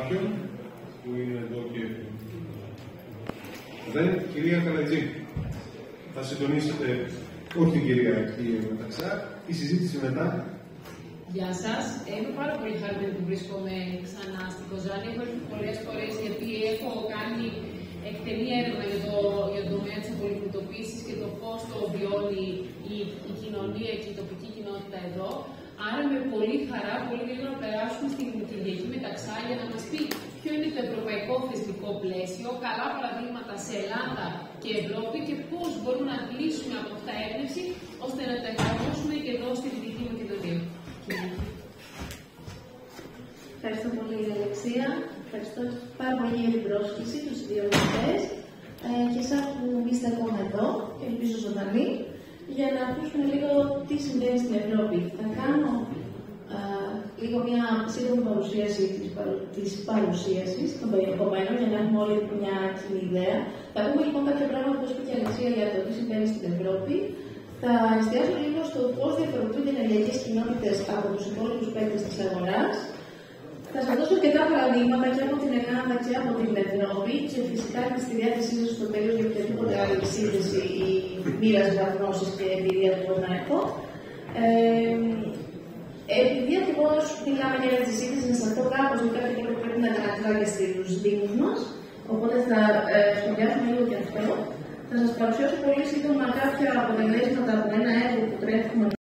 κάποιον που είναι εδώ και δεν, κυρία Καλατζή. Θα συντονίσετε, όχι την κυρία Μεταξά, η συζήτηση μετά. Γεια σας. Είμαι πάρα πολύ χαρούμενη που βρίσκομαι ξανά στην Κοζάνη. Έχω έρθει πολλές φορές γιατί έχω κάνει εκτενή έρευνα για το τομέα της απολυτοποίησης και το πώς το βιώνει η κοινωνία και η τοπική κοινότητα εδώ. Άρα με πολύ χαρά, πολύ γρήγορα να περάσουμε στην Κυριακή Μεταξά για να μας πει ποιο είναι το ευρωπαϊκό θεσμικό πλαίσιο, καλά παραδείγματα σε Ελλάδα και Ευρώπη και πώς μπορούμε να αντλήσουμε από αυτά έμπνευση ώστε να τα εφαρμόσουμε και εδώ στη Δυτική Μακεδονία. Ευχαριστώ πολύ, Αλεξία. Ευχαριστώ πάρα πολύ για την πρόσκληση, τους δύο ομιλητές και εσάς που είστε ακόμα εδώ και ελπίζω ζωντανοί, για να ακούσουμε λίγο τι συμβαίνει στην Ευρώπη. Θα κάνω λίγο μια σύντομη παρουσίαση της παρουσίασης των περιεχομένων για να έχουμε όλοι μια κοινή ιδέα. Θα πούμε λοιπόν κάποια πράγματα, όπως είπε και η Αλεξία, για το τι συμβαίνει στην Ευρώπη. Θα εστιάσω λίγο στο πώς διαφοροποιούνται οι ενεργειακές κοινότητες από τους υπόλοιπους παίκτες της αγοράς. Θα σας δώσω αρκετά παραδείγματα και από την Ελλάδα και από την Ευρώπη και φυσικά και στη διάθεσή σας στο τέλος για οποιαδήποτε άλλη σύνδεση ή μοίρασμα γνώσης και εμπειρία που μπορώ να έχω. Επειδή ακριβώς μιλάμε για τη σύνδεση, να σταθώ κάπως με κάποια που πρέπει να ανακτά και στους Δήμους μας, οπότε θα σχολιάσουμε λίγο και αυτό. Θα σας παρουσιάσω πολύ σύντομα κάποια αποτελέσματα από ένα έργο που τρέχουμε